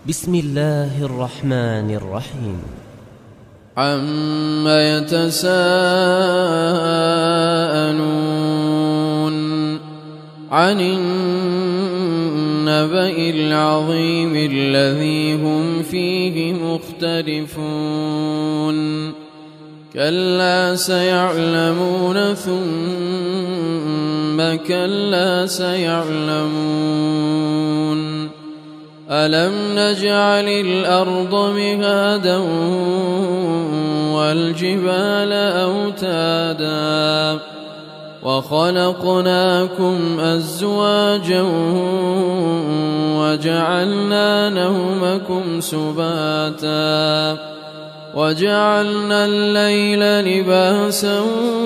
بسم الله الرحمن الرحيم. عَمَّ يتساءلون عن النبأ العظيم الذي هم فيه مختلفون كلا سيعلمون ثم كلا سيعلمون ألم نجعل الأرض مهادا والجبال أوتادا وخلقناكم أزواجا وجعلنا نومكم سباتا وجعلنا الليل لباسا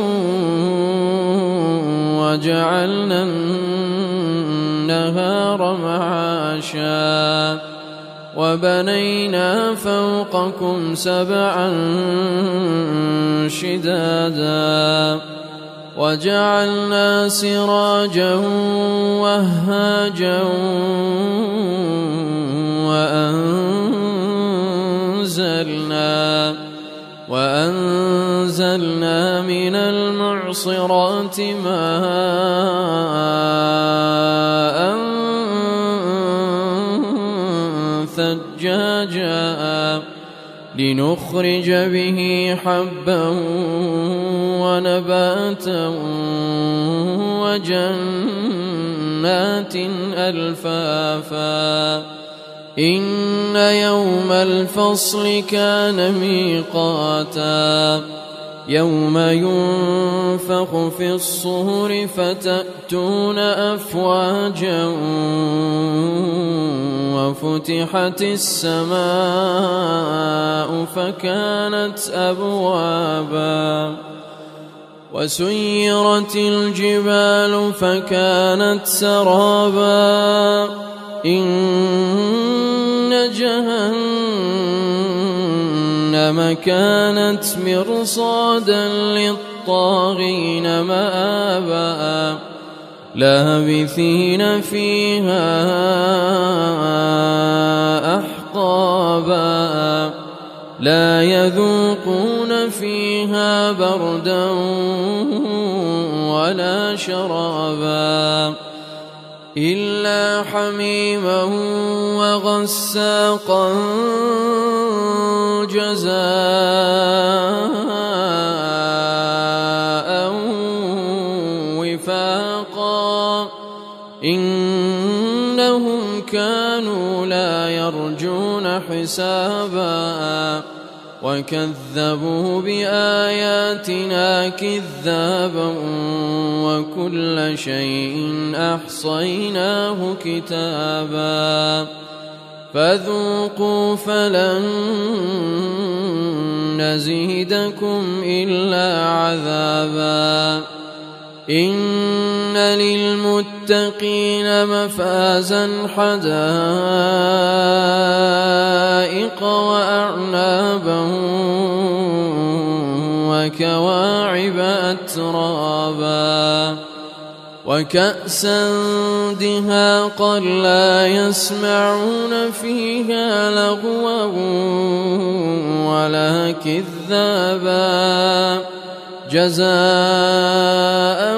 وجعلنا النهار معاشا وبنينا فوقكم سبعا شدادا وجعلنا سراجا وهاجا وأنزلنا من المعصرات ماء ثجاجا لنخرج به حبا ونباتا وجنات ألفافا إن يوم الفصل كان ميقاتا يوم ينفخ في الصور فتأتون أفواجا وفتحت السماء فكانت أبوابا وسيرت الجبال فكانت سرابا إن جهنم كانت مرصادا للطاغين مآبا لابثين فيها أحقابا لا يذوقون فيها بردا ولا شرابا إلا حميما وغساقا جزاء وفاقا إنهم كانوا لا يرجون حسابا وكذبوا بآياتنا كذابا وكل شيء أحصيناه كتابا فذوقوا فلن نزيدكم إلا عذابا إن للمتقين مفازا حدائق وأعنابا وكواعب أترابا وكأسا دهاقا لا يسمعون فيها لغوا ولا كذابا جزاء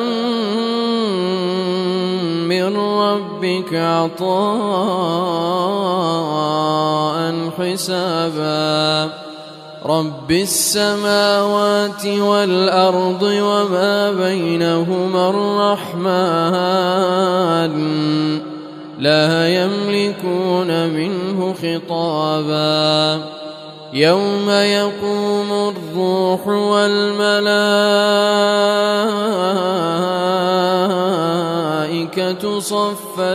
من ربك عطاء حسابا رب السماوات والأرض وما بينهما الرحمن لا يملكون منه خطابا يوم يقوم الروح والملائكة صفا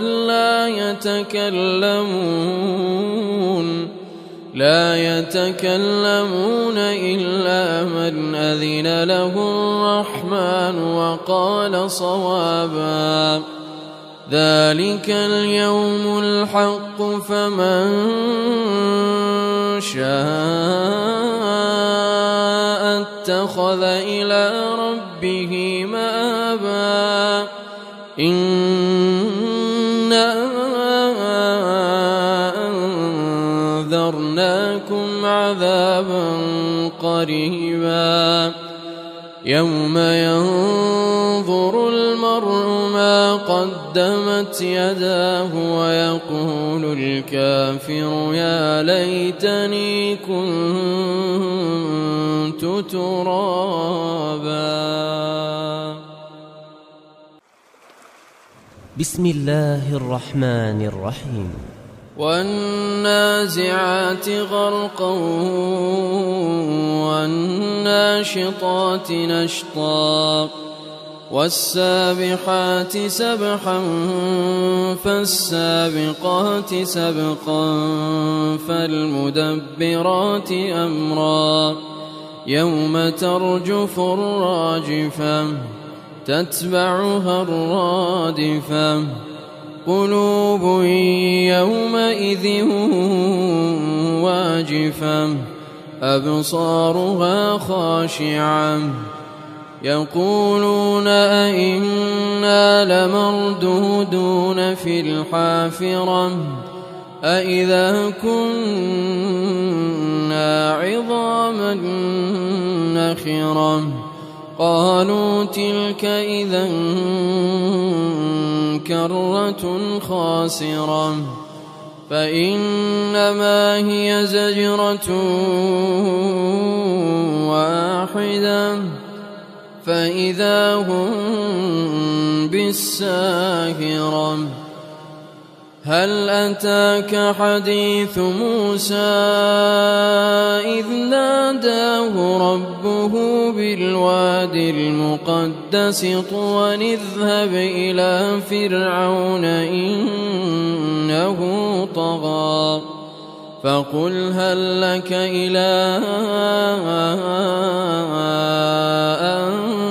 لا يتكلمون إلا من أذن له الرحمن وقال صوابا ذلك اليوم الحق فمن شاء اتخذ إلى ربه مآبا إنا عذابا قريبا يوم ينظر المرء ما قدمت يداه ويقول الكافر يا ليتني كنت ترابا. بسم الله الرحمن الرحيم. والنازعات غرقا والناشطات نشطا والسابحات سبحا فالسابقات سبقا فالمدبرات أمرا يوم ترجف الراجفة تتبعها الرادفة قلوب يومئذ واجفة أبصارها خاشعة يقولون أئنا لمردودون في الحافرة أئذا كنا عظاما نخرة قالوا تلك إذا كرة خاسرة فإنما هي زجرة واحدة فإذا هم بالساهرة. هل أتاك حديث موسى إذ ناداه ربه بالوادي المقدس طوى اذهب إلى فرعون إنه طغى فقل هل لك إلى أن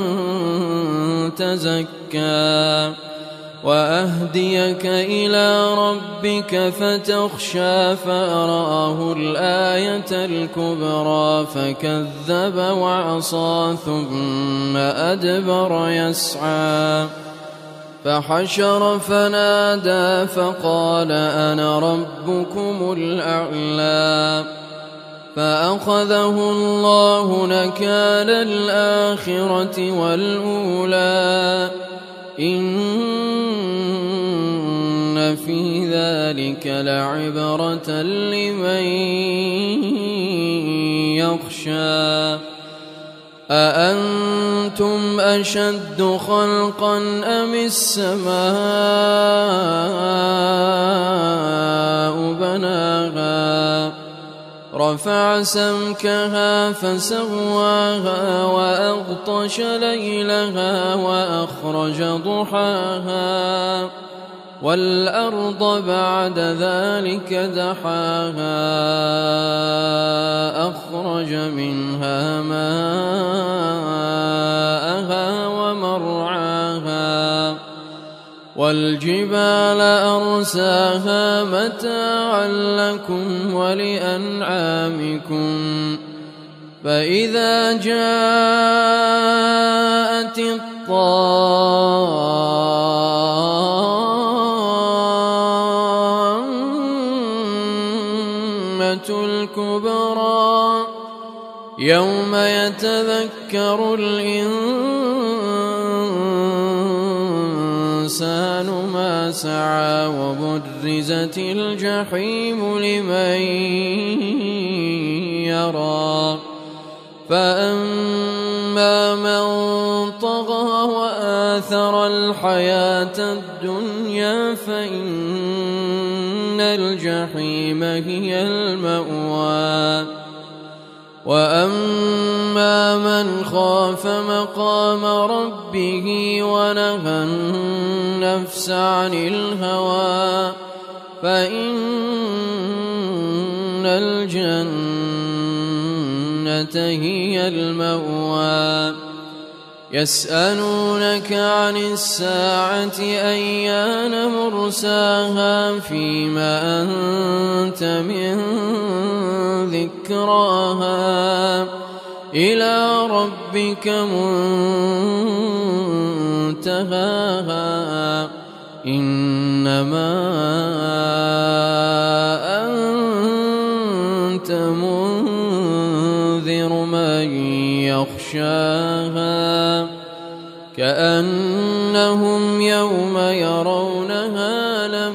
تزكى وأهديك إلى ربك فتخشى فأراه الآية الكبرى فكذب وعصى ثم أدبر يسعى فحشر فنادى فقال أنا ربكم الأعلى فأخذه الله نكال الآخرة والأولى إن في ذلك لعبرة لمن يخشى. أأنتم أشد خلقا أم السماء بناها رفع سمكها فسواها وأغطش ليلها وأخرج ضحاها والأرض بعد ذلك دحاها أخرج منها ماءها ومرعاها والجبال أرساها متاعا لكم ولأنعامكم فإذا جاءت الطامة الكبرى يوم يتذكر الإنسان ما سعى وبرزت الجحيم لمن يرى فأما من طغى وآثر الحياة الدنيا فإن الجحيم هي المأوى وأما من خاف مقام ربه ونهى النفس عن الهوى فإن الجنة هي المأوى يسألونك عن الساعة أيان مرساها فيما أنت من ذكراها إلى ربك منتهاها إنما أنت منذر يغشاها كأنهم يوم يرونها لم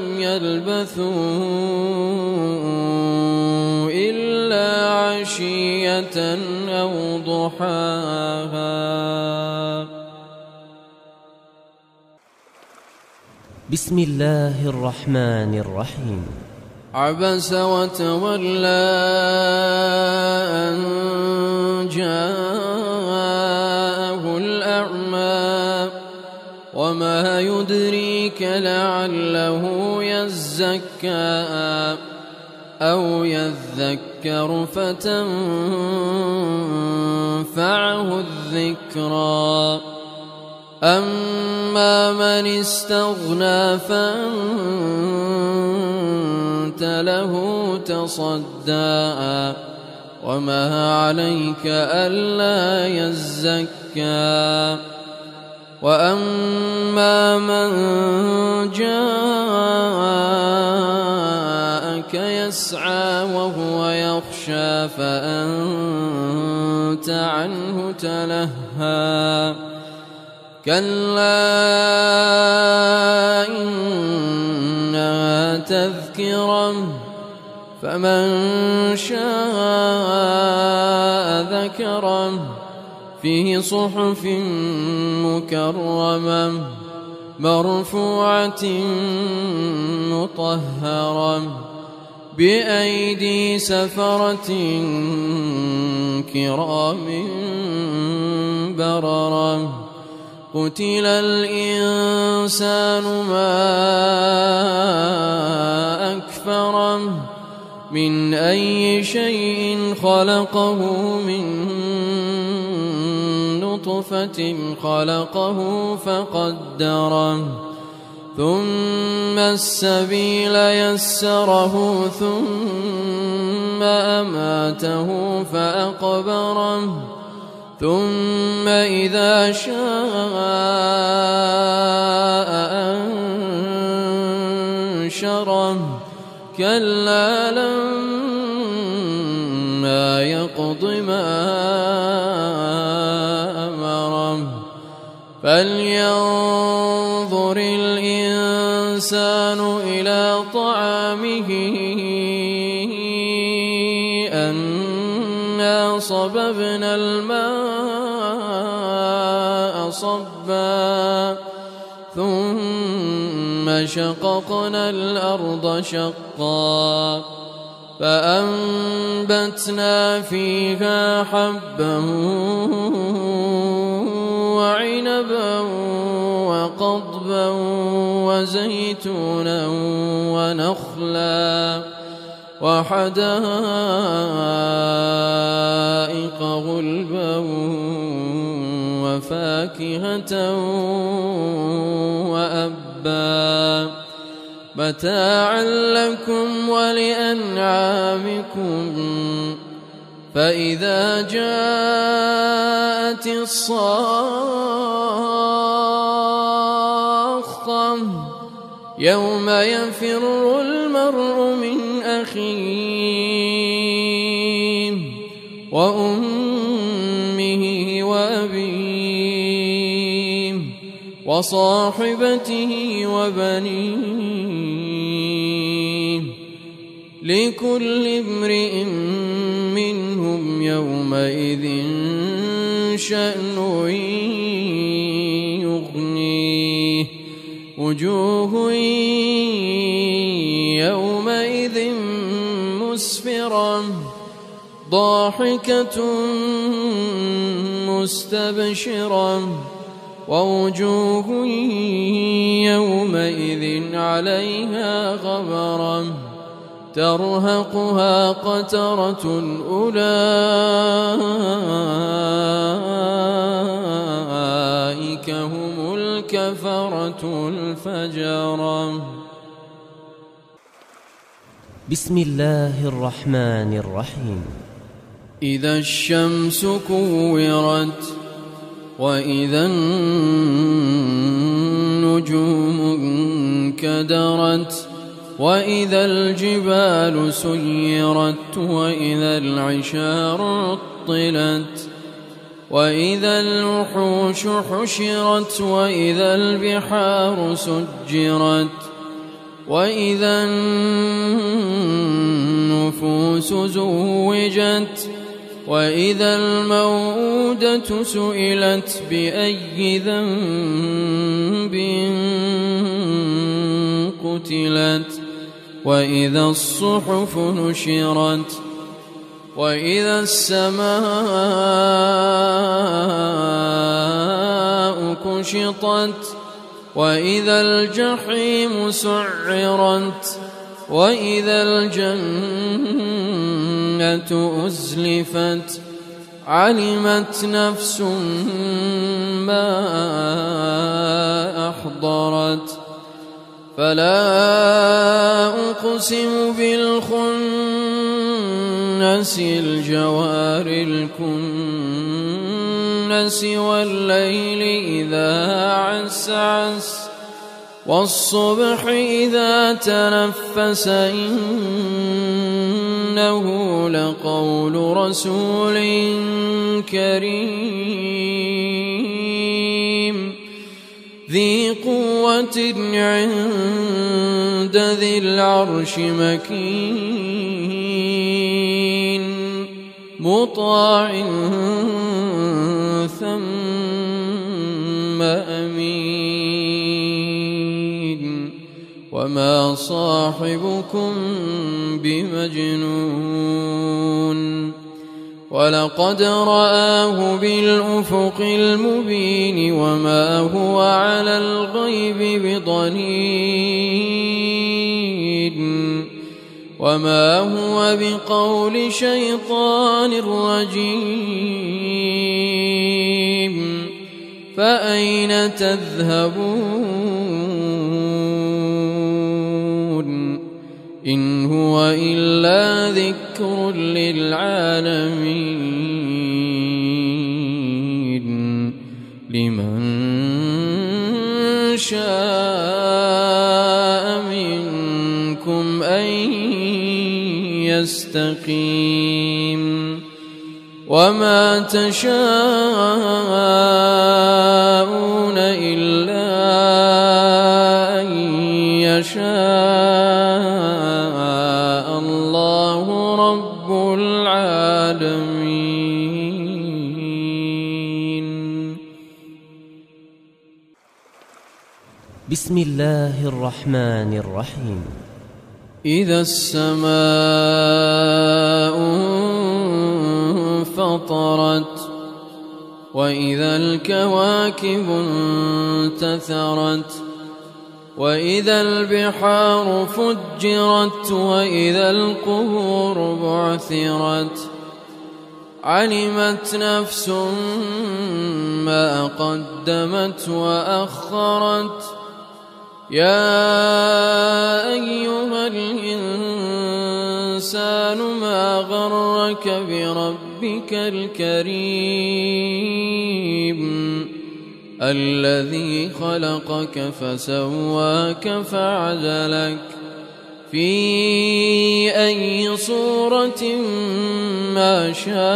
يلبثوا إلا عشية أو ضحاها. بسم الله الرحمن الرحيم. عبس وتولى أن جاءه الأعمى وما يدريك لعله يزكى أو يذكر فتنفعه الذكرى. أما من استغنى فأنت له تصدى وما عليك ألا يزكى. وأما من جاءك يسعى وهو يخشى فأنت عنه تلهى. كلا إنها تذكرة فمن شاء ذكره في صحف مكرمة مرفوعة مطهرة بأيدي سفرة كرام بررة. قتل الإنسان ما أكفره من أي شيء خلقه من نطفة خلقه فقدره ثم السبيل يسره ثم أماته فأقبره ثم إذا شاء أنشره. كلا لما يقض ما أمره. فلينظر الإنسان إلى طعامه أنا صببنا الماء صبا ثم شققنا الأرض شقا فأنبتنا فيها حبا وعنبا وقضبا وزيتونا ونخلا وحدائق غلبا وفاكهة وأبا متاعا لكم ولأنعامكم. فإذا جاءت الصاخة يوم يفر المرء من أخيه وأمه وأبيه وصاحبته وبنيه لكل امرئ منهم يومئذ شأن يغنيه. وجوه يومئذ مسفرة ضاحكة مستبشرة ووجوه يومئذ عليها غبرة ترهقها قترة أولئك هم الكفرة الفجرة. بسم الله الرحمن الرحيم. إذا الشمس كورت وإذا النجوم انكدرت وإذا الجبال سيرت وإذا العشار عطلت وإذا الوحوش حشرت وإذا البحار سجرت وإذا النفوس زوجت وإذا الموءودة سئلت بأي ذنب قتلت وإذا الصحف نشرت وإذا السماء كشطت وإذا الجحيم سعرت وإذا الجنة أزلفت علمت نفس ما أحضرت فلا أقسم بالخنس الجوار الكنس والليل إذا عسعس والصبح إذا تنفس إنه لقول رسول كريم ذي قوة عند ذي العرش مكين مطاع ثم أمين وما صاحبكم بمجنون ولقد رآه بالأفق المبين وما هو على الغيب بضنين وما هو بقول شيطان رجيم فأين تذهبون إن هو إلا ذكر للعالمين لمن شاء منكم أن يستقيم وما تشاءون إلا أن يشاء الله رب العالمين. بسم الله الرحمن الرحيم. إذا السماء انفطرت وإذا الكواكب انتثرت وإذا البحار فجرت وإذا القبور بعثرت علمت نفس ما قدمت وأخرت يا أيها الإنسان ما غرك بربك الكريم الذي خلقك فسواك فعدلك في أي صورة ما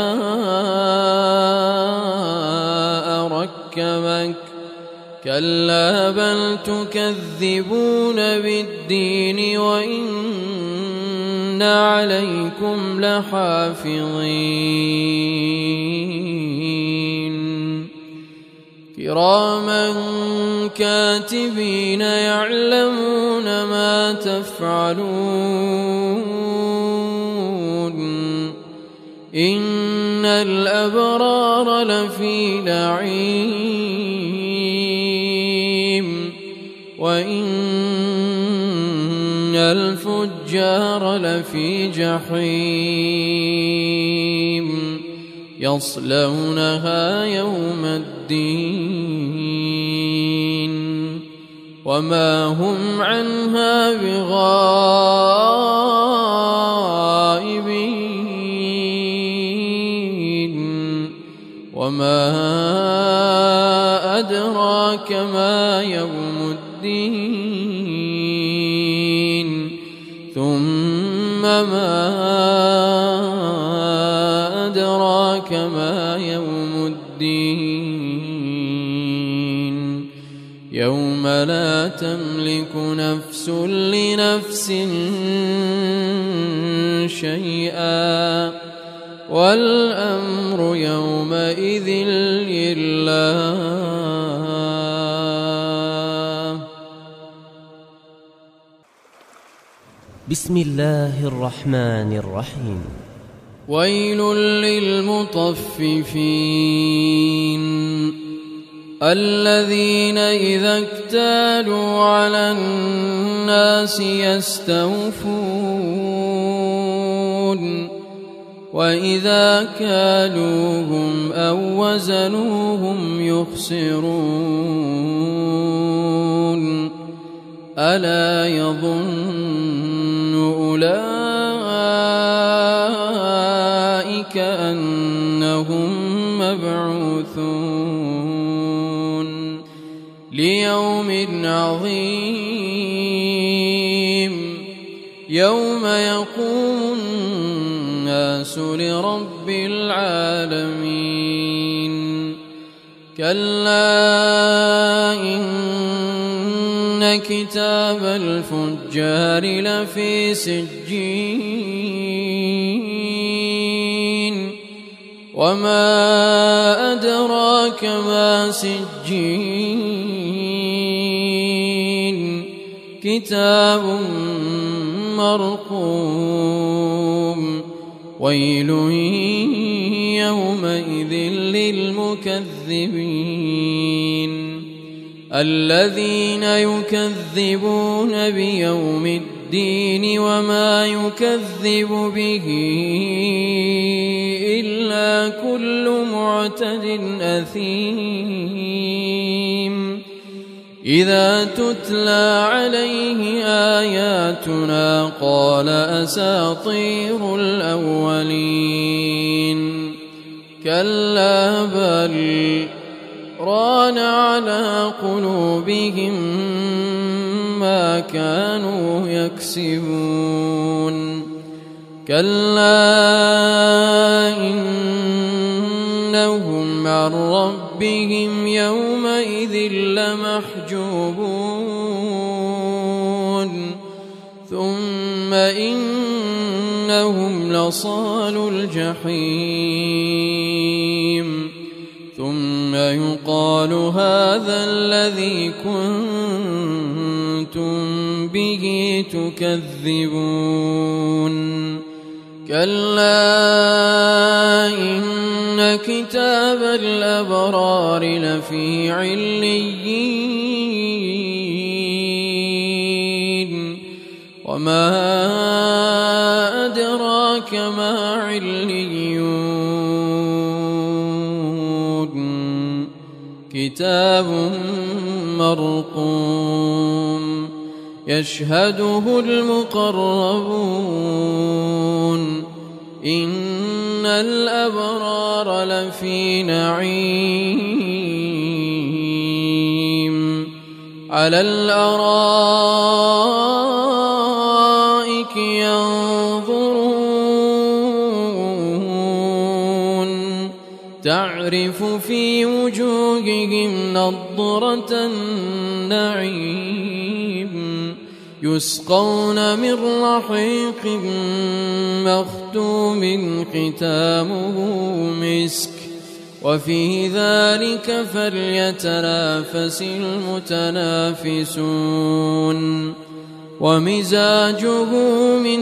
شاء ركبك كلا بل تكذبون بالدين وإن عليكم لحافظين كراما كاتبين يعلمون ما تفعلون إن الأبرار لفي نعيم وإن الفجار لفي جحيم يصلونها يوم الدين وما هم عنها بغائبين وما أدراك ما يوم الدين ثم ما أدراك ما يوم الدين لا تملك نفس لنفس شيئا والأمر يومئذ لله. بسم الله الرحمن الرحيم. ويل للمطففين الذين إذا اكتالوا على الناس يستوفون وإذا كالوهم أو وزنوهم يخسرون ألا يظن أولئك أنهم مبعوثون ليوم عظيم يوم يقوم الناس لرب العالمين. كلا إن كتاب الفجار لفي سجين وما أدراك ما سجين كتاب مرقوم ويل يومئذ للمكذبين الذين يكذبون بيوم الدين وما يكذب به إلا كل معتد أثيم إذا تتلى عليه آياتنا قال أساطير الأولين. كلا بل ران على قلوبهم ما كانوا يكسبون. كلا إنهم عن ربهم يومئذ لمحجوبون ثم إنهم لصالو الجحيم ثم يقال هذا الذي كنتم به تكذبون. كلا إن كتاب الأبرار لفي عليين وما أدراك ما عليون كتاب مرقوم يشهده المقربون إن الأبرار لفي نعيم على الأرائك ينظرون تعرف في وجوههم نضرة النعيم يسقون من رحيق مختوم ختامه مسك وفي ذلك فليتنافس المتنافسون ومزاجه من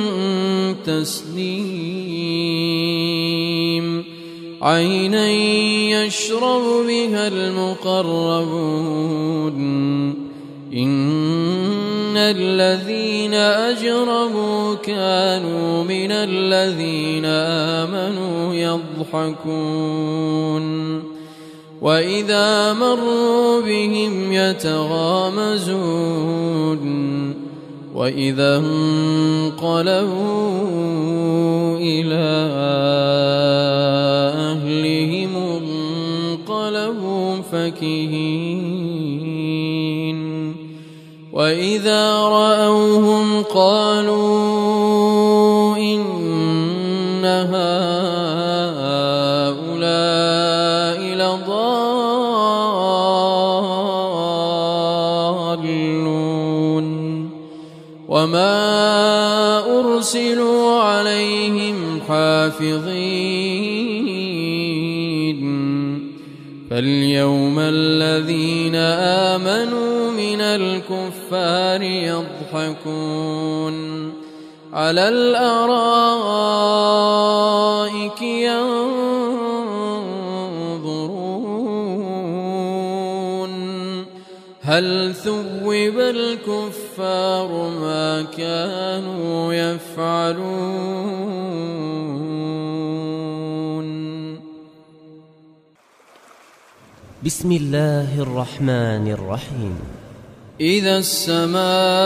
تسنيم عينا يشرب بها المقربون إن الذين أجرموا كانوا من الذين آمنوا يضحكون وإذا مروا بهم يتغامزون وإذا انقلبوا إلى أهلهم انقلبوا فكهين وإذا رأوهم قالوا إن هؤلاء أرسلوا عليهم حافظين فاليوم الذين آمنوا من الكفار يضحكون على الأرائك ينظرون هل ثوب الكفار ما كانوا يفعلون. بسم الله الرحمن الرحيم. إذا السماء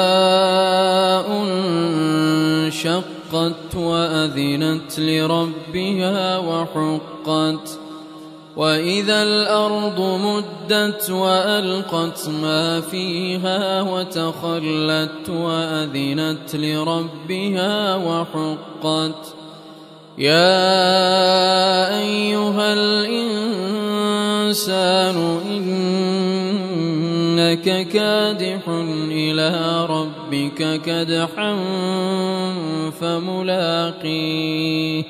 انشقت وأذنت لربها وحقت وإذا الأرض مدت وألقت ما فيها وتخلت وأذنت لربها وحقت يا أيها الإنسان إنك كادح إلى ربك كدحا فملاقيه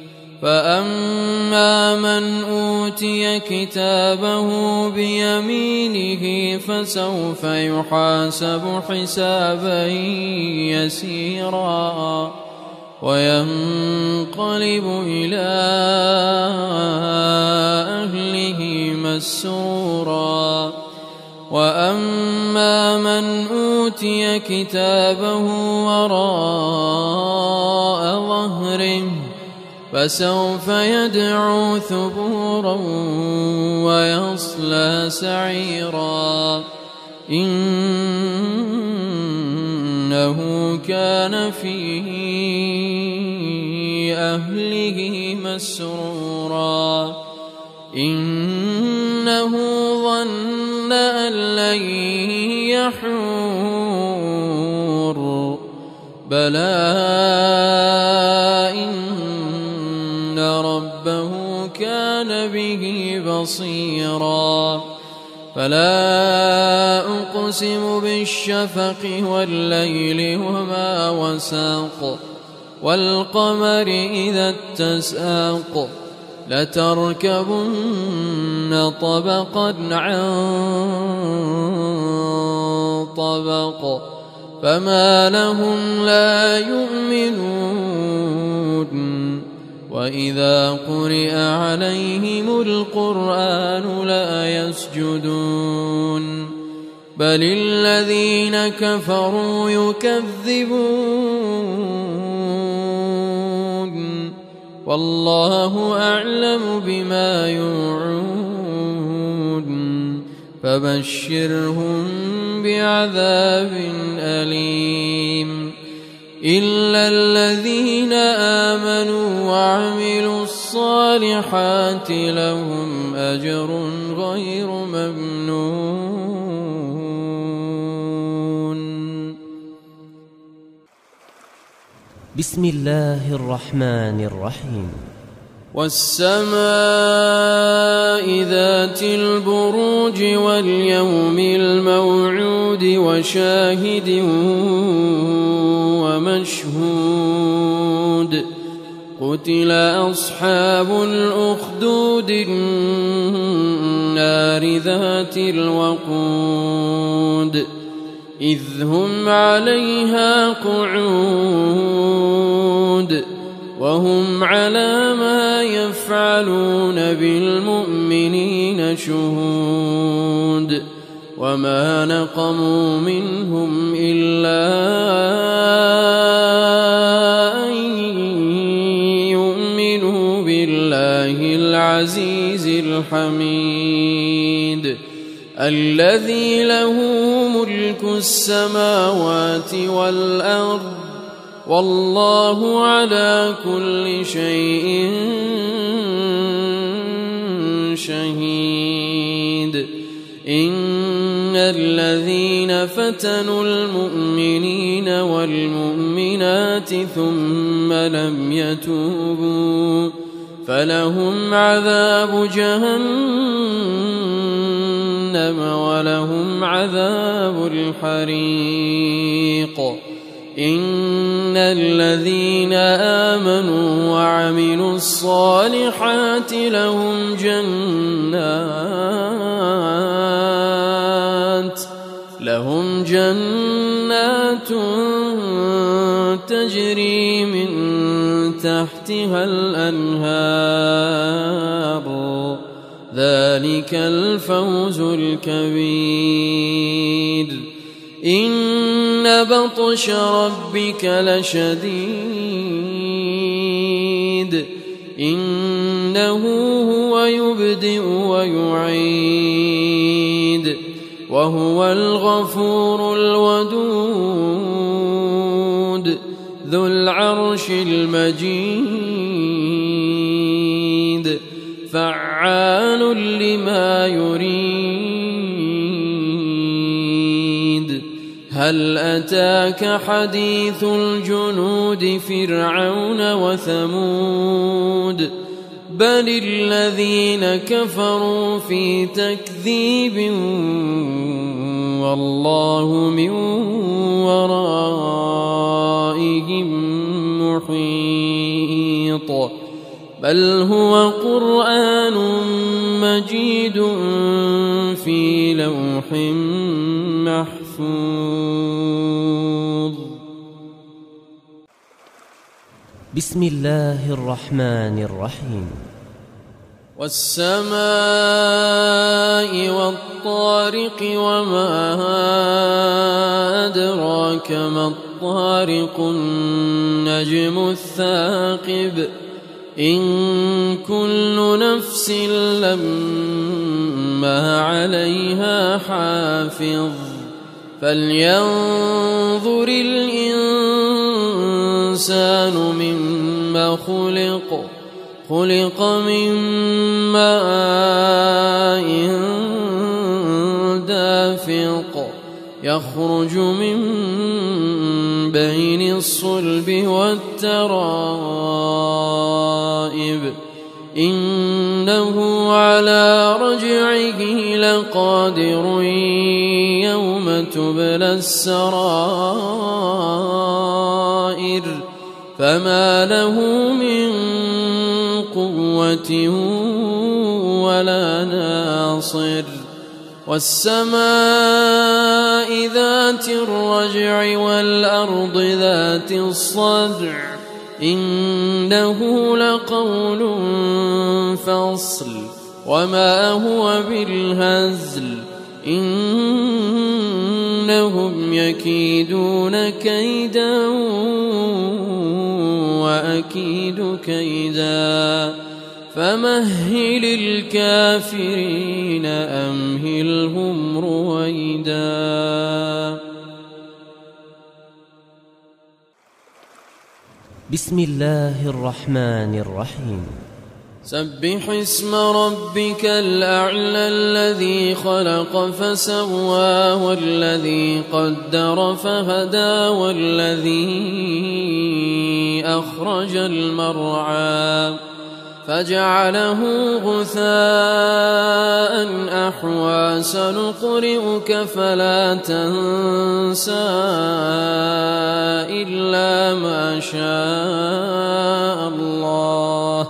فأما من أوتي كتابه بيمينه فسوف يحاسب حسابا يسيرا وينقلب إلى أهله مسرورا وأما من أوتي كتابه وراء ظهره فسوف يدعو ثبورا ويصلى سعيرا إنه كان في أهله مسرورا إنه ظن أن لن يحور بلى إن ربه كان به بصيرا فلا أقسم بالشفق والليل وما وساق والقمر إذا اتساق لتركبن طبقا عن طبق فما لهم لا يؤمنون وإذا قرئ عليهم القرآن لا يسجدون بل الذين كفروا يكذبون والله أعلم بما يوعون فبشرهم بعذاب أليم إلا الذين آمنوا وعملوا الصالحات لهم أجر غير ممنون. بسم الله الرحمن الرحيم. والسماء ذات البروج واليوم الموعود وشاهد ومشهود قتل أصحاب الأخدود النار ذات الوقود إذ هم عليها قعود وهم على ما يفعلون بالمؤمنين شهود وما نقموا منهم إلا أن يؤمنوا بالله العزيز الحميد الذي له ملك السماوات والأرض والله على كل شيء شهيد إن الذين فتنوا المؤمنين والمؤمنات ثم لم يتوبوا فلهم عذاب جهنم ولهم عذاب الحريق إن الذين آمنوا وعملوا الصالحات لهم جنات تجري من تحتها الأنهار ذلك الفوز الكبير إن بطش ربك لشديد إنه هو يبدئ ويعيد وهو الغفور الودود ذو العرش المجيد فعال لما يريد هل أتاك حديث الجنود فرعون وثمود بل الذين كفروا في تكذيب والله من ورائهم محيط بل هو قرآن مجيد في لوح محفوظ. بسم الله الرحمن الرحيم. والسماء والطارق وما أدراك ما الطارق النجم الثاقب إن كل نفس لما عليها حافظ فلينظر الإنسان مما خلق من ماء دافق يخرج من بين الصلب والترائب إنه على رجعه لقادر يوم تبلى السرائر فما له من قوة ولا ناصر والسماء ذات الرجع والأرض ذات الصدع إنه لقول فصل وما هو بالهزل إنهم يكيدون كيدا وأكيد كيدا فمهل الكافرين أمهلهم رويدا. بسم الله الرحمن الرحيم. سبح اسم ربك الأعلى الذي خلق فسوى والذي قدر فهدى والذي أخرج المرعى فجعله غثاء أحوى سنقرئك فلا تنسى إلا ما شاء الله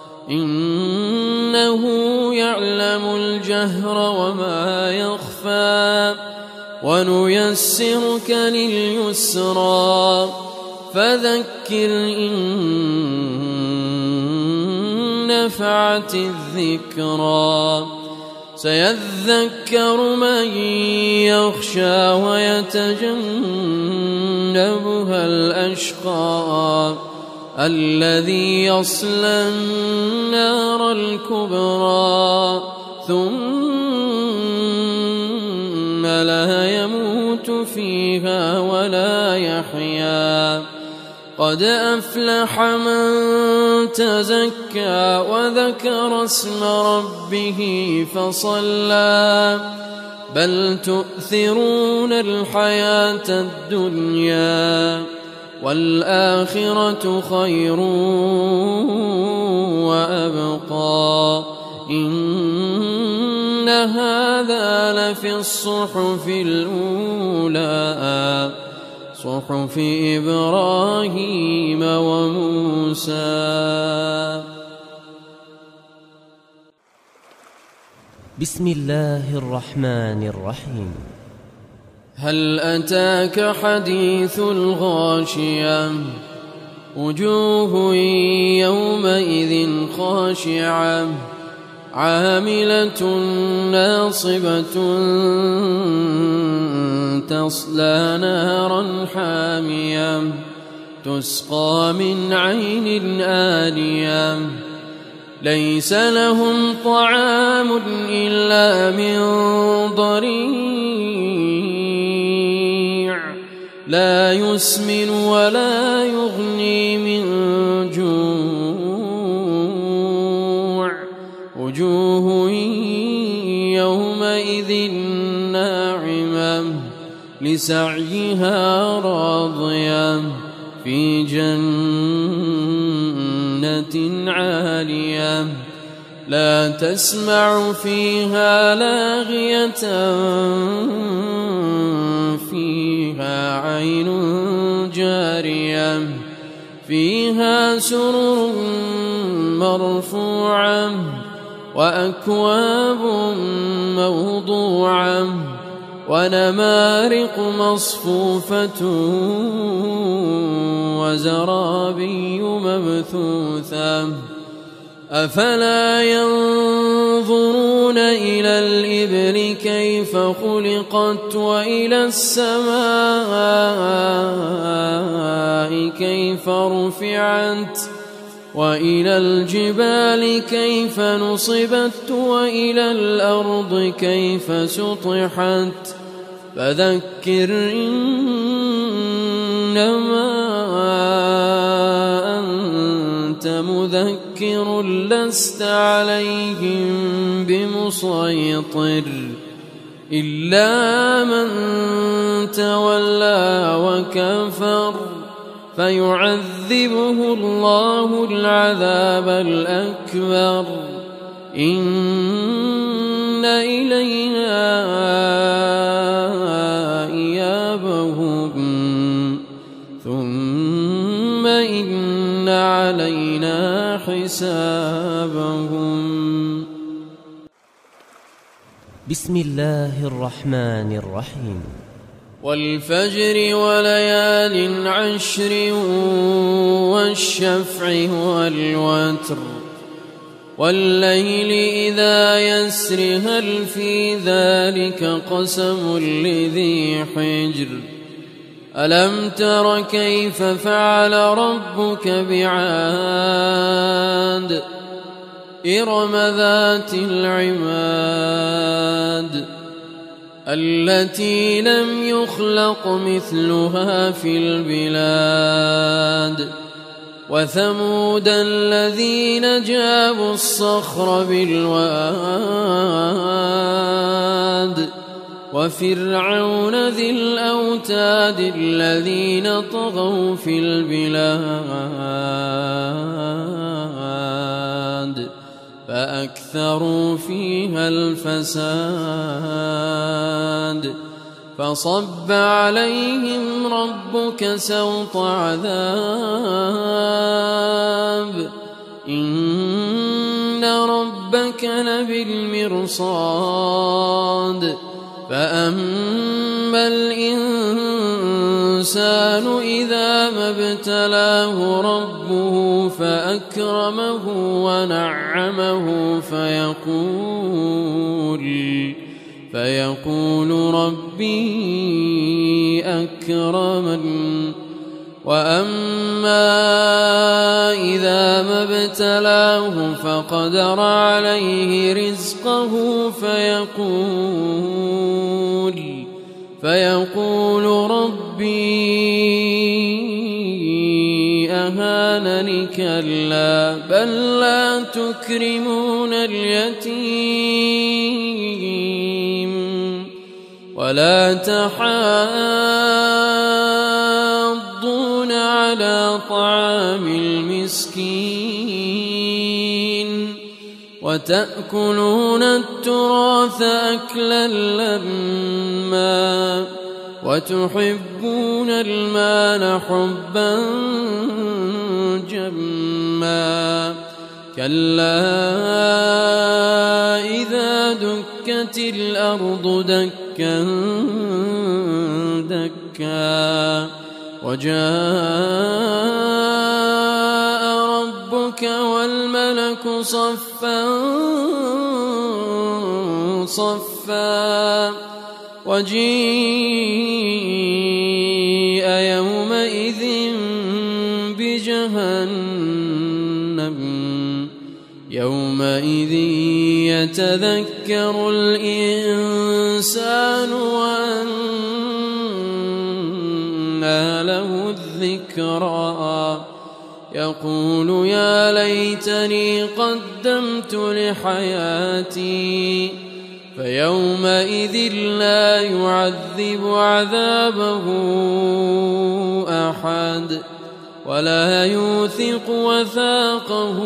إنه يعلم الجهر وما يخفى ونيسرك لليسرى فذكر إن نفعت الذكرى سيذكر من يخشى ويتجنبها الأشقى الذي يصلى النار الكبرى ثم لا يموت فيها ولا يحيا قد أفلح من تزكى وذكر اسم ربه فصلى بل تؤثرون الحياة الدنيا والآخرة خير وأبقى إن هذا لفي الصحف الأولى صحف إبراهيم وموسى. بسم الله الرحمن الرحيم. هل أتاك حديث الغاشية وجوه يومئذ خاشعة عاملة ناصبة تصلى نارا حامية تسقى من عين آنية ليس لهم طعام إلا من ضريع لا يسمن ولا يغني من جوع وجوه يومئذ ناعمة لسعيها راضية في جنة عالية لا تسمع فيها لاغية فيها عين جارية فيها سرر مرفوعة وأكواب موضوعة ونمارق مصفوفة وزرابي مبثوثة أفلا ينظرون إلى الإبل كيف خلقت وإلى السماء كيف رفعت وإلى الجبال كيف نصبت وإلى الأرض كيف سطحت فذكر إنما أنت مذكر لست عليهم بمسيطر إلا من تولى وكفر فيعذبه الله العذاب الأكبر إن إلينا إيابهم ثم إن علينا حسابهم. بسم الله الرحمن الرحيم. والفجر وليال عشر والشفع والوتر والليل إذا يسر هل في ذلك قسم لذي حجر ألم تر كيف فعل ربك بعاد إرم ذات العماد التي لم يخلق مثلها في البلاد وثمود الذين جابوا الصخر بالواد وفرعون ذي الأوتاد الذين طغوا في البلاد فأكثروا فيها الفساد فصب عليهم ربك سوط عذاب إن ربك لبالمرصاد فأما الإنسان إذا ما ابتلاه ربه فأكرمه ونعمه فيقول ربي أكرمن وأما إذا ما ابتلاه فقدر عليه رزقه فيقول ربي أهانني كلا بل لا تكرمون اليتيم ولا تحاضون على طعام المسكين وتأكلون التراث أكلا لما وتحبون المال حبا جما كلا إذا دكت الأرض دكا دكا وجاء ربك والملك صفا صفا وجيء يومئذ بجهنم يومئذ يتذكر الإنسان وأنى له الذكرى يقول يا ليتني قدمت لحياتي فيومئذ لا يعذب عذابه أحد ولا يوثق وثاقه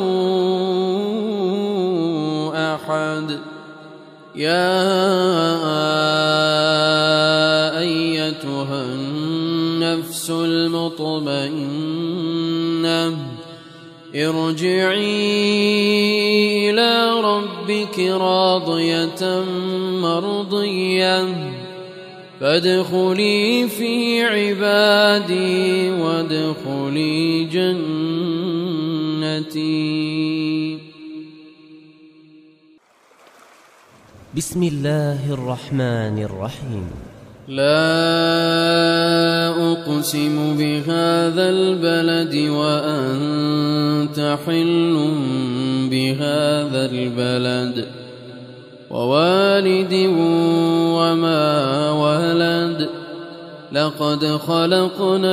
أحد يا أيتها النفس المطمئنة ارجعي إلى ربك راضية مرضية فادخلي في عبادي وادخلي جنتي. بسم الله الرحمن الرحيم. لا أقسم بهذا البلد وأنت حل بهذا البلد ووالد وما ولد لقد خلقنا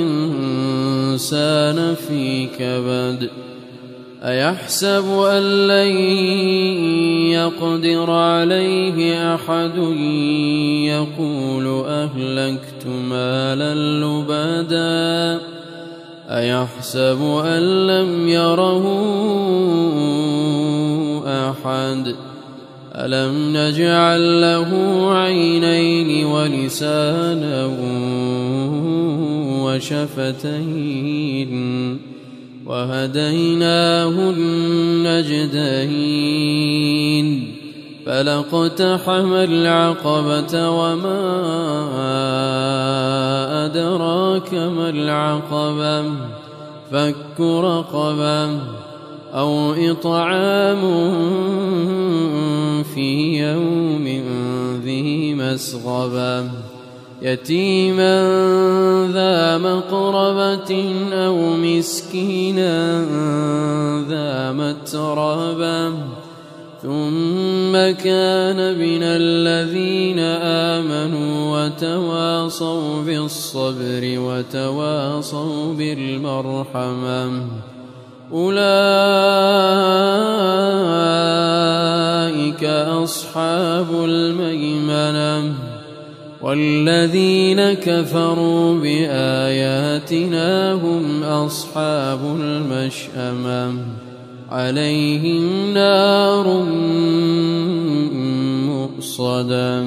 الإنسان في كبد أيحسب أن لن يقدر عليه أحد يقول أهلكت مالا لبدا أيحسب أن لم يره أحد ألم نجعل له عينين ولسانا وشفتين وهديناه النجدين فلاقتحم العقبة وما أدراك ما العقبة فك رقبة أو إطعام في يوم ذي مسغبة يتيما ذا مقربة أو مسكينا ذا متربة ثم كان من الذين آمنوا وتواصوا بالصبر وتواصوا بالمرحمة أولئك أصحاب الميمنة والذين كفروا بآياتنا هم أصحاب المشأمة عليهم نار مؤصدة.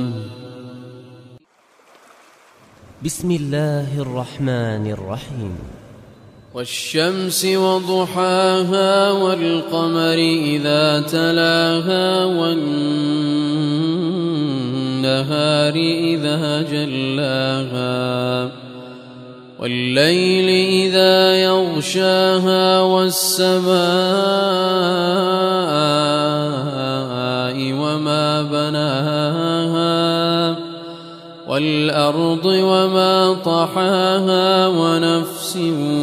بسم الله الرحمن الرحيم. والشمس وضحاها والقمر إذا تلاها والنهار إذا جلاها والليل إذا يغشاها والسماء وما بناها والأرض وما طحاها ونفس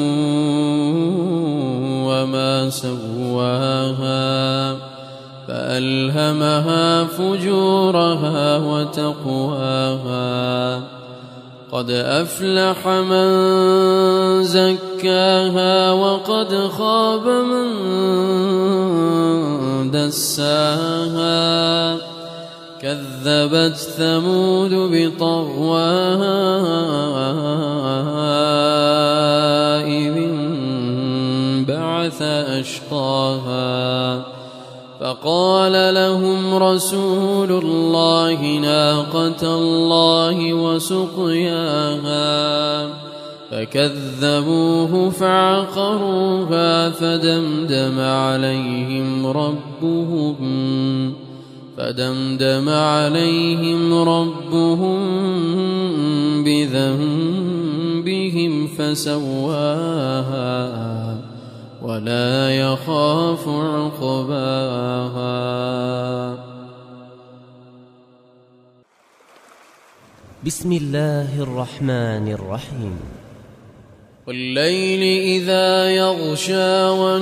وما سواها فألهمها فجورها وتقواها قد أفلح من زكاها وقد خاب من دساها كذبت ثمود بطغواها إذ انبعث أشقاها فقال لهم رسول الله ناقة الله وسقياها فكذبوه فعقروها فدمدم عليهم ربهم بذنبهم فسواها ولا يخاف عقباها. بسم الله الرحمن الرحيم. والليل إذا يغشى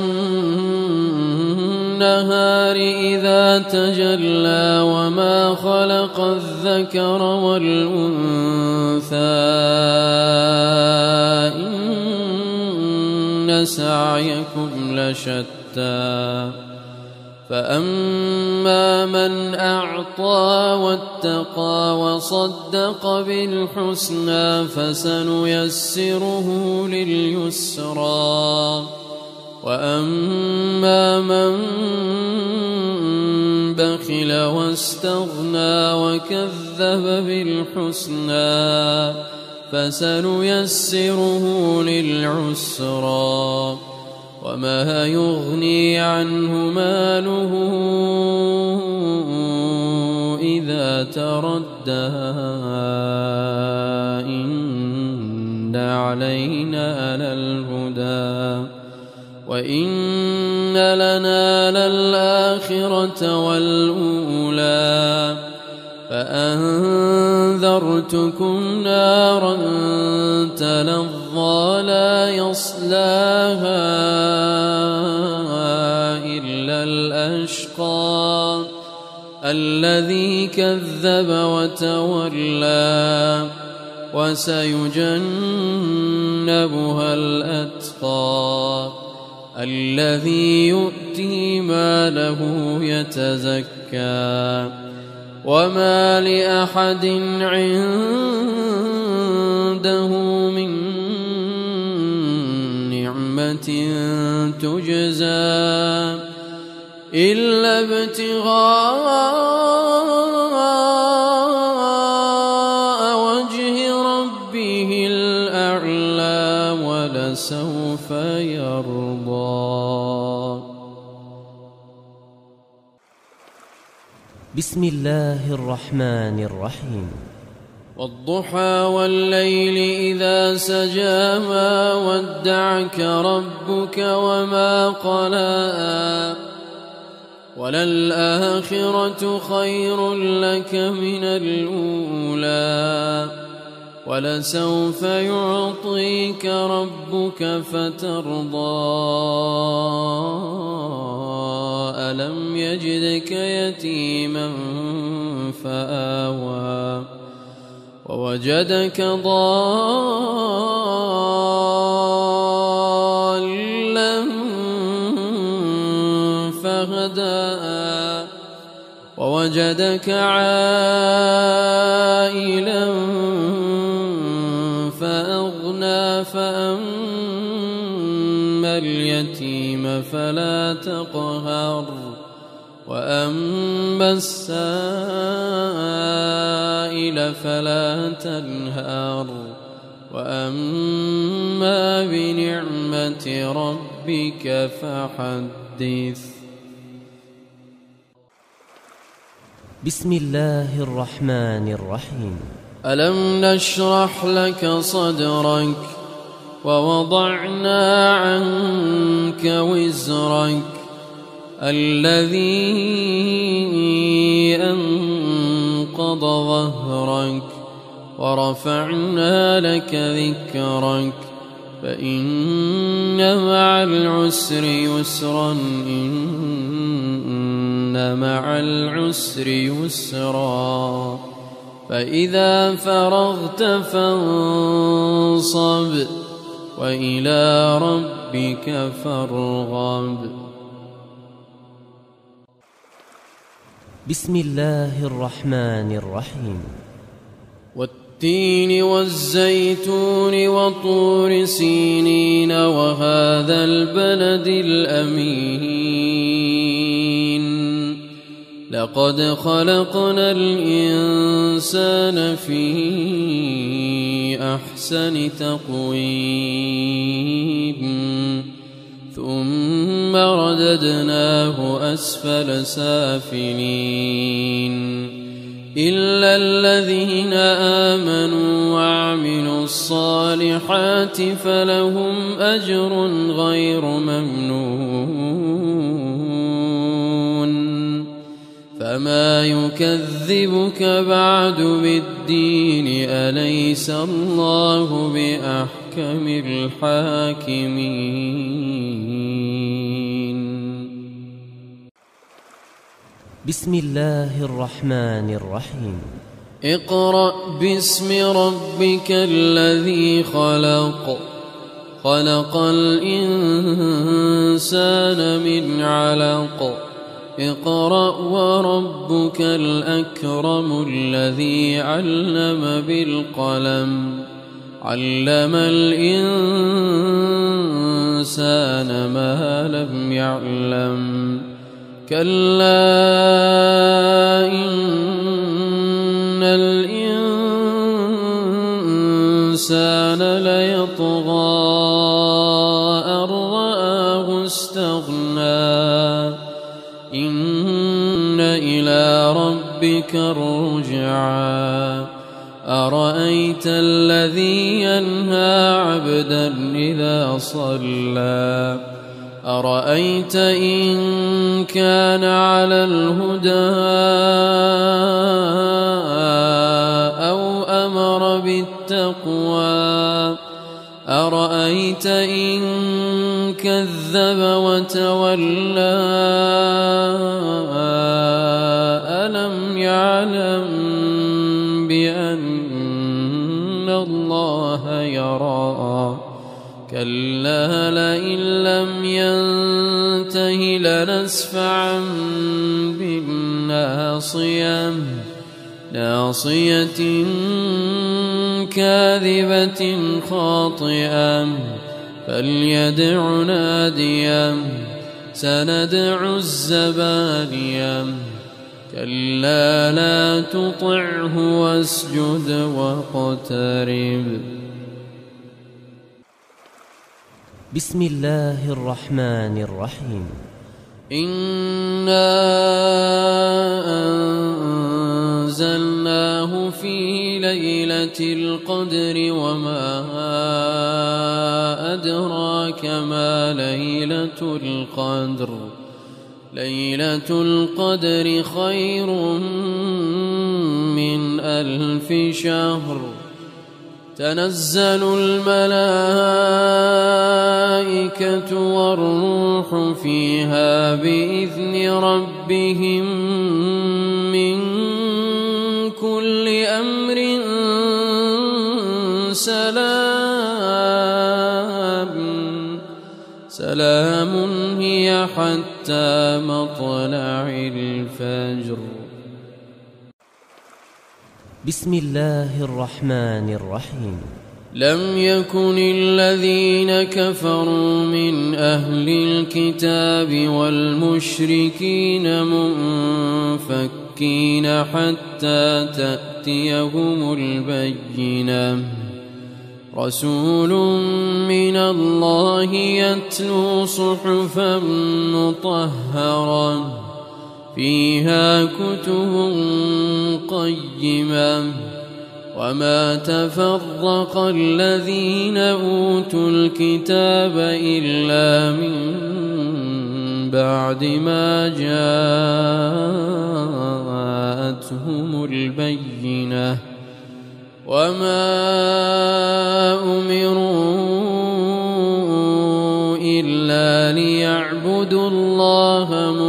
والنهار إذا تجلى وما خلق الذكر والأنثى إن سعيكم لشتى فأما من أعطى واتقى وصدق بالحسنى فسنيسره لليسرى وأما من بخل واستغنى وكذب بالحسنى فسنيسره للعسرى وما يغني عنه ماله إذا تردى إن علينا للهدى وإن لنا للآخرة والأولى فأنذرتكم نارا تلظى لا يصلاها إلا الأشقى الذي كذب وتولى وسيجنبها الأتقى الذي يؤتي ماله يتزكى وما لأحد عنده من نعمة تجزى إلا ابتغاء وجه ربه الأعلى ولسوف يرضى. بسم الله الرحمن الرحيم. والضحى والليل إذا سجى ما ودعك ربك وما قلى وللآخرة خير لك من الأولى ولسوف يعطيك ربك فترضى ألم يجدك يتيما فآوى ووجدك ضالا فهدى ووجدك عائلا فأغنى فأما اليتيم فلا تقهر وأما السائل فلا تنهر وأما بنعمة ربك فحدث. بسم الله الرحمن الرحيم. ألم نشرح لك صدرك ووضعنا عنك وزرك الذي أنقض ظهرك ورفعنا لك ذكرك فإن مع العسر يسرا إن مع العسر يسرا فإذا فرغت فانصب وإلى ربك فارغب. بسم الله الرحمن الرحيم. والتين والزيتون وطور سينين وهذا البلد الأمين لقد خلقنا الإنسان في أحسن تقويم ثم رددناه أسفل سافلين إلا الذين آمنوا وعملوا الصالحات فلهم أجر غير ممنون فما يكذبك بعد بالدين أليس الله بأحكم الحاكمين بسم الله الرحمن الرحيم اقرأ باسم ربك الذي خلق خلق الإنسان من علق اقرأ وربك الأكرم الذي علم بالقلم علم الإنسان ما لم يعلم كلا إن الإنسان ليطغى أن رآه استغنى إن إلى ربك الرجعى أرأيت الذي ينهى عبدا إذا صلى أرأيت إن كان على الهدى أو أمر بالتقوى أرأيت إن كذب وتولى ألم يعلم بأن الله يرى كلا لئن لم ينته لنسفعا بالناصية ناصية كاذبة خاطئة فليدع ناديا سندع الزبانية كلا لا تطعه واسجد واقترب بسم الله الرحمن الرحيم إنا أنزلناه في ليلة القدر وما أدراك ما ليلة القدر ليلة القدر خير من 1000 شهر تنزل الملائكة والروح فيها بإذن ربهم من كل أمر سلام هي حتى مطلع الفجر بسم الله الرحمن الرحيم لم يكن الذين كفروا من أهل الكتاب والمشركين منفكين حتى تأتيهم البينة رسول من الله يتلو صحفا مطهرة فيها كتب قيمة وما تفرق الذين أوتوا الكتاب إلا من بعد ما جاءتهم البينة وما أمروا إلا ليعبدوا الله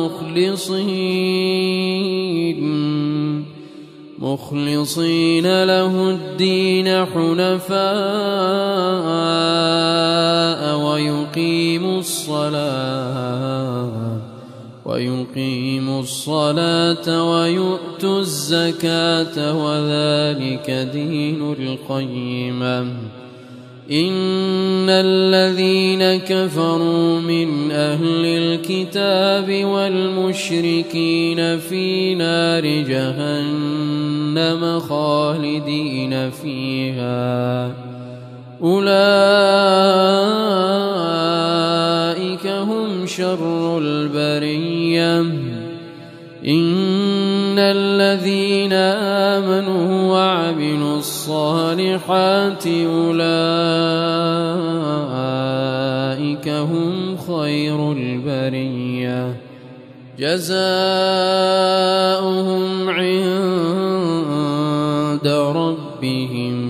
مخلصين له الدين حنفاء ويقيموا الصلاة ويؤتوا الزكاة وذلك دين القيمة إن الذين كفروا من أهل الكتاب والمشركين في نار جهنم خالدين فيها أولئك هم شر البرية إن الذين آمنوا وعملوا الصالحات أولئك هم خير البرية جزاؤهم عند ربهم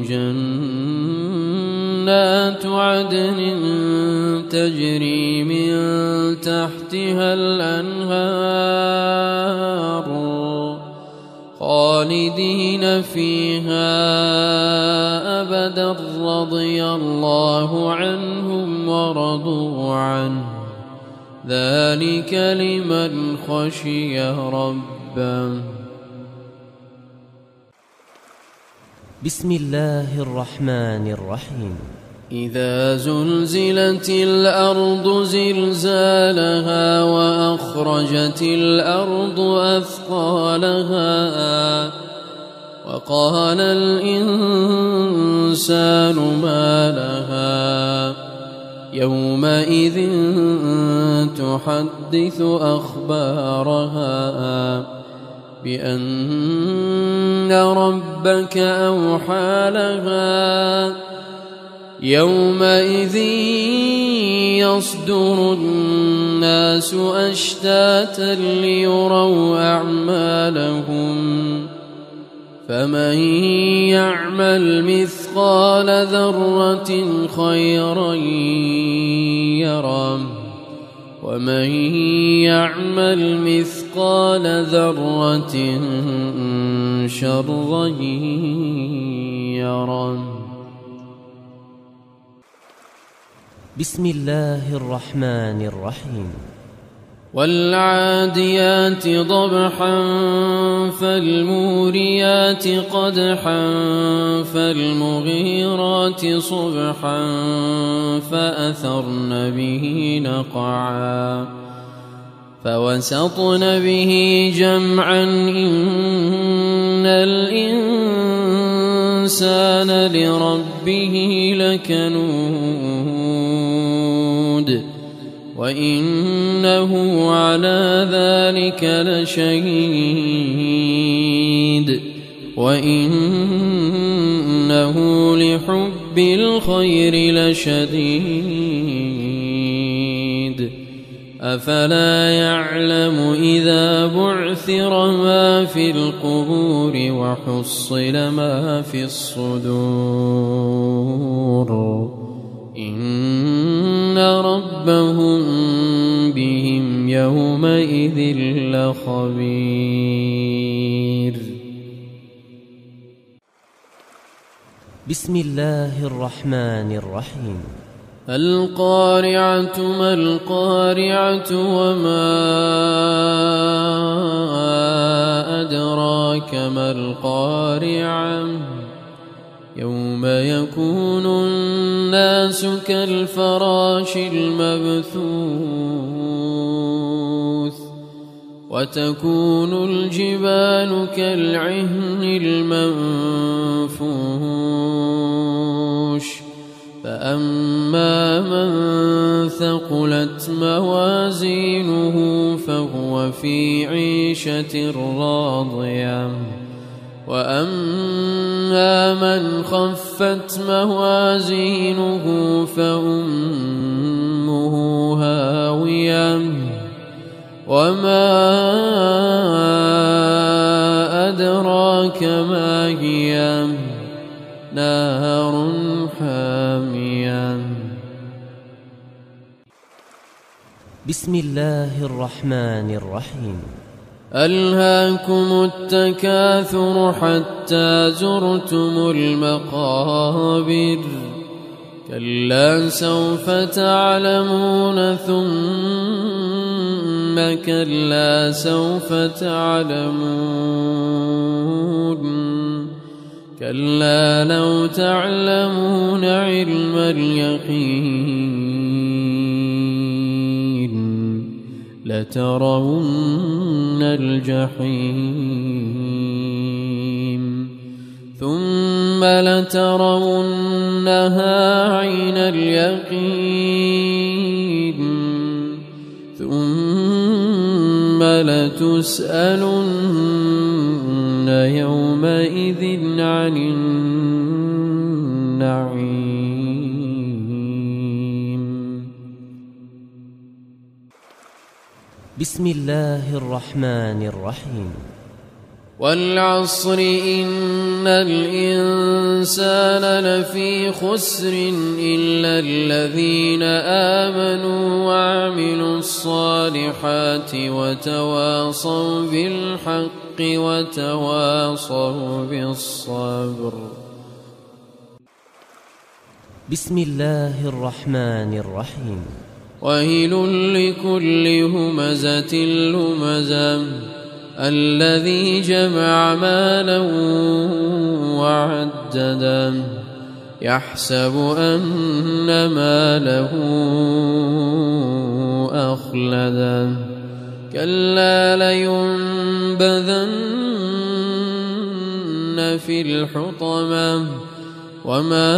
جنات عدن تجري من تحتها الأنهار خالدين فيها أبدا رضي الله عنهم ورضوا عنه ذلك لمن خشي ربه. بسم الله الرحمن الرحيم. إذا زلزلت الأرض زلزالها وأخرجت الأرض أثقالها وقال الإنسان ما لها يومئذ تحدث أخبارها بأن ربك أوحى لها يومئذ يصدر الناس أشتاتا ليروا أعمالهم فمن يعمل مثقال ذرة خيرا يره ومن يعمل مثقال ذرة شرا يره. بسم الله الرحمن الرحيم. والعاديات ضبحا فالموريات قدحا فالمغيرات صبحا فأثرن به نقعا فوسطن به جمعا إن الإنسان لربه لكنود وإنه على ذلك لشهيد وإنه لحب الخير لشديد أفلا يعلم إذا بعثر ما في القبور وحصل ما في الصدور إن ربهم بهم يومئذ لخبير. بسم الله الرحمن الرحيم. القارعة ما القارعة وما أدراك ما القارعة يوم يكون الناس كالفراش المبثوث وتكون الجبال كالعهن المنفوش فأما من ثقلت موازينه فهو في عيشة راضية وأما من خفت موازينه فأمه هاوية وما أدراك ما هي نار حامية. بسم الله الرحمن الرحيم. ألهاكم التكاثر حتى زرتم المقابر كلا سوف تعلمون ثم كلا سوف تعلمون كلا لو تعلمون علم اليقين لترون الجحيم ثم لترونها عين اليقين ثم لتسألن يومئذ عن النعيم. بسم الله الرحمن الرحيم. والعصر إن الإنسان لفي خسر إلا الذين آمنوا وعملوا الصالحات وتواصوا بالحق وتواصوا بالصبر. بسم الله الرحمن الرحيم. ويل لكل همزة لمزة الذي جمع مالا وعدده يحسب أن ماله أخلده كلا لينبذن في الحطمة وما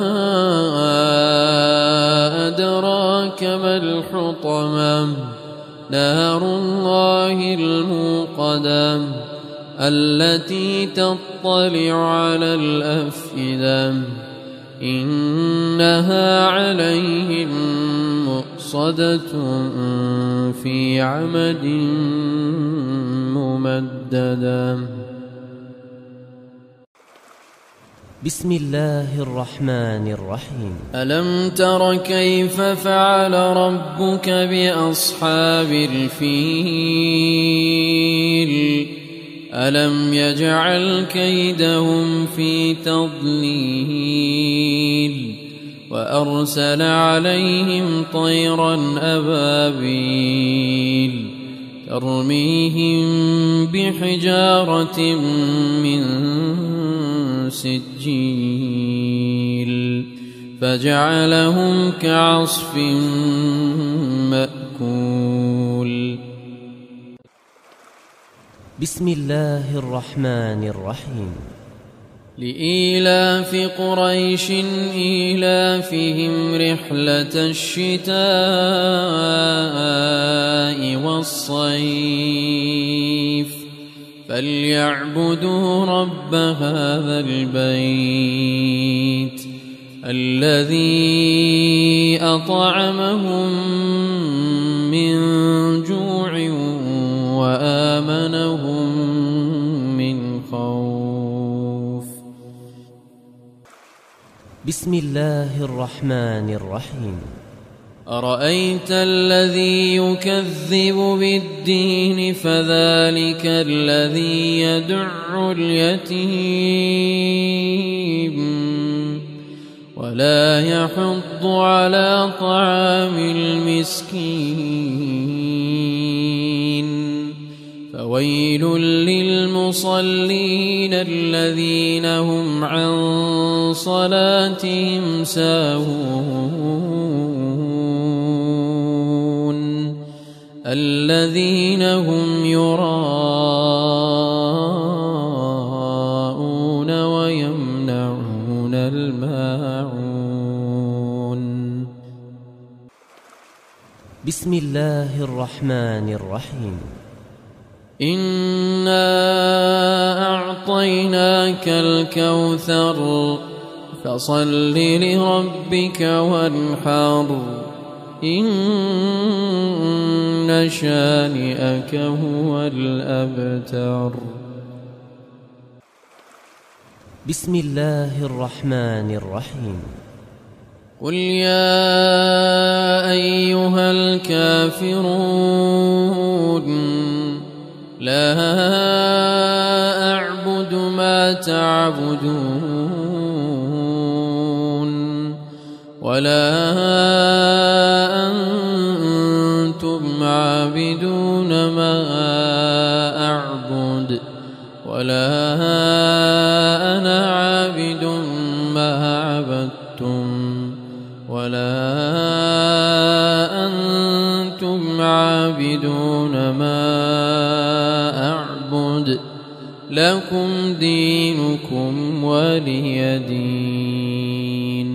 أدراك ما الحطمة نار الله الموقدة التي تطلع على الأفئدة إنها عليهم مؤصدة في عمد ممددة. بسم الله الرحمن الرحيم. ألم تر كيف فعل ربك بأصحاب الفيل ألم يجعل كيدهم في تضليل وأرسل عليهم طيرا أبابيل ترميهم بحجارة من سجيل فجعلهم كعصف مأكول. بسم الله الرحمن الرحيم. لإيلاف قريش إيلافهم رحلة الشتاء والصيف فليعبدوا رب هذا البيت الذي أطعمهم من جوع وآمنهم من خوف. بسم الله الرحمن الرحيم. أرأيت الذي يكذب بالدين فذلك الذي يدع اليتيم ولا يحض على طعام المسكين فويل للمصلين الذين هم عن صلاتهم ساهون الذين هم يراءون ويمنعون الماعون. بسم الله الرحمن الرحيم. إنا أعطيناك الكوثر فصل لربك وانحر إن شانئك هو الأبتر. بسم الله الرحمن الرحيم. قل يا أيها الكافرون لا أعبد ما تعبدون ولا أنتم عابدون ما أعبد ولا أنا ما أعبد لكم دينكم ولي دين.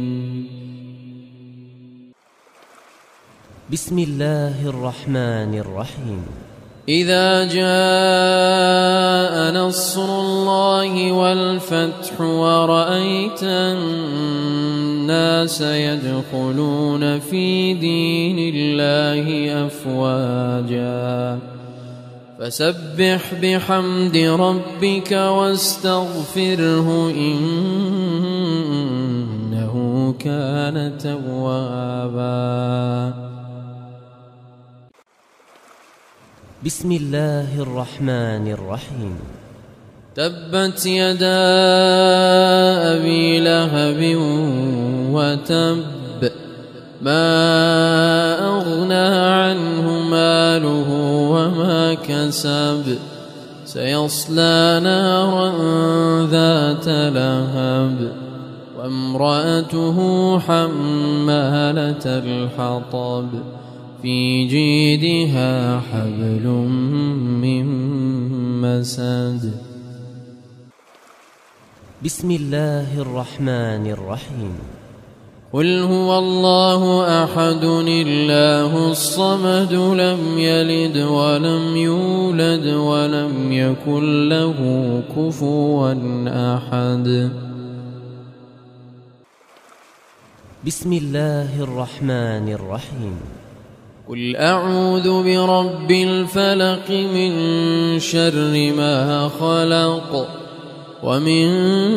بسم الله الرحمن الرحيم. إذا جاء نصر الله والفتح ورأيت الناس يدخلون في دين الله أفواجا فسبح بحمد ربك واستغفره إنه كان توابا. بسم الله الرحمن الرحيم. تبت يدا أبي لهب وتب ما أغنى عنه ماله وما كسب سيصلى نارا ذات لهب وامرأته حمالة الحطب في جيدها حبل من مسد. بسم الله الرحمن الرحيم. قل هو الله أحد الله الصمد لم يلد ولم يولد ولم يكن له كفوا أحد. بسم الله الرحمن الرحيم. قل أعوذ برب الفلق من شر ما خلق ومن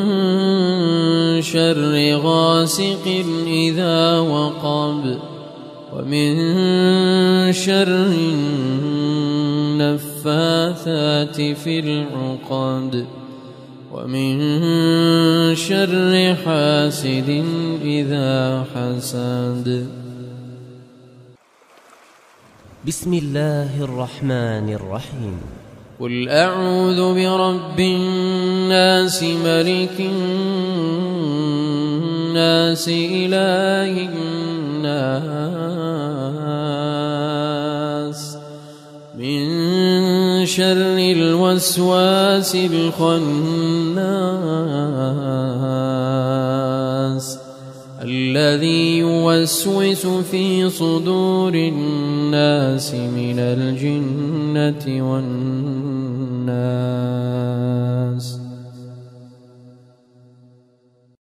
شر غاسق إذا وقب ومن شر النفاثات في العقد ومن شر حاسد إذا حسد. بسم الله الرحمن الرحيم. قل أعوذ برب الناس ملك الناس إله الناس من شر الوسواس الخناس الذي يوسوس في صدور الناس من الجنة والناس.